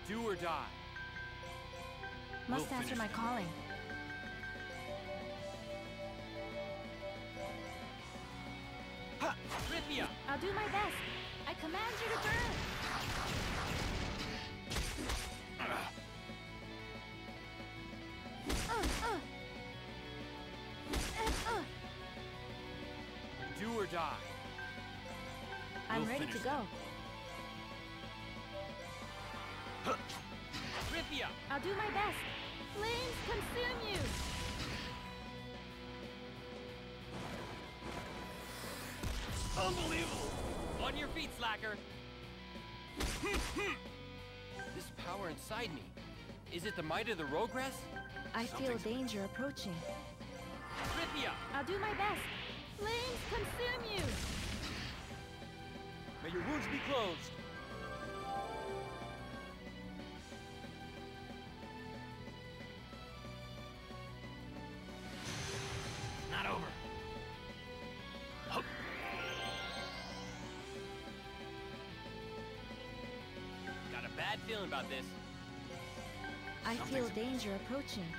Do or die. Must answer my calling. Ha! Rithia! I'll do my best. I command you to burn. Do or die. I'm ready to go. Rithia! I'll do my best. Flames consume you. Unbelievable! On your feet, slacker! This power inside me. Is it the might of the Rogress? I feel danger approaching. Rithia! I'll do my best. Flames consume you. May your wounds be closed. Not over. Hup. Got a bad feeling about this. I feel danger approaching.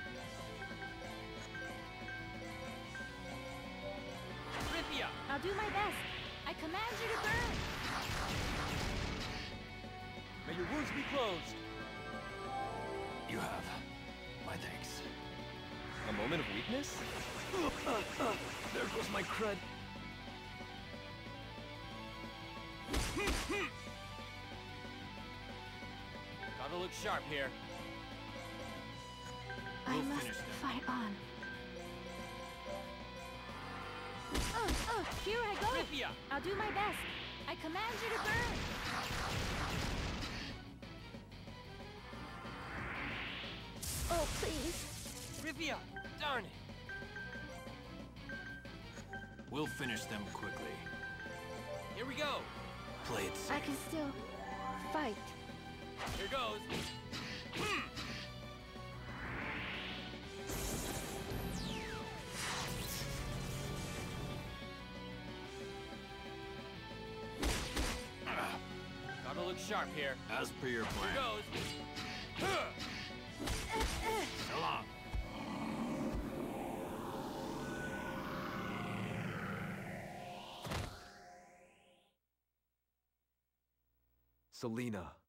Rithia! I'll do my best. I command you to burn. May your wounds be closed. You have my thanks. A moment of weakness? There goes my cred. Gotta look sharp here. I We'll must finish them. fight on. Here I go. Rithia! I'll do my best. I command you to burn. Oh, please. Rithia! Darn it! We'll finish them quickly. Here we go! Play it I safe. can still fight. Here goes! Gotta look sharp here. As per your Here plan. goes! So long. Selena.